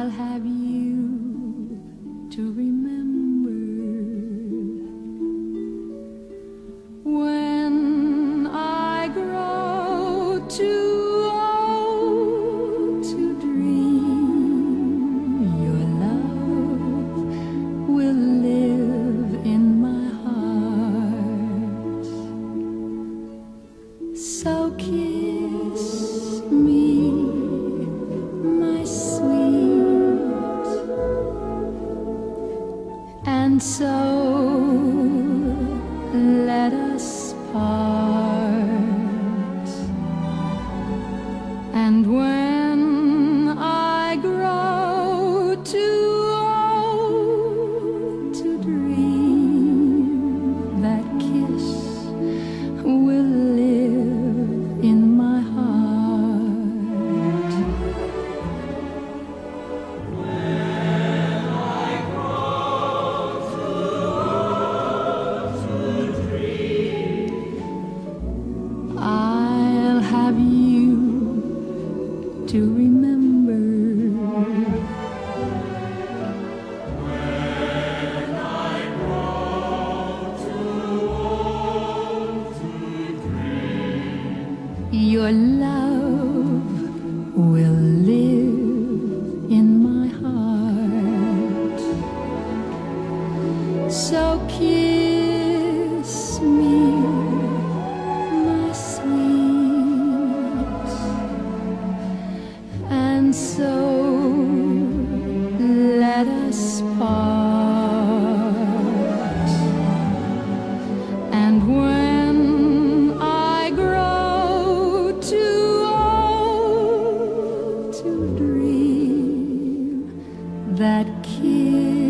I'll have you to remember when I grow too old to dream. Your love will live in my heart. So kiss me, my sweet, and so let us part. And when I grow too old to dream, that kiss will live in my heart. I'll have you to remember when I grow too old to dream. Your love will live in my heart. So kiss me, my sweet, and so let us part. And when I grow too old to dream, that kiss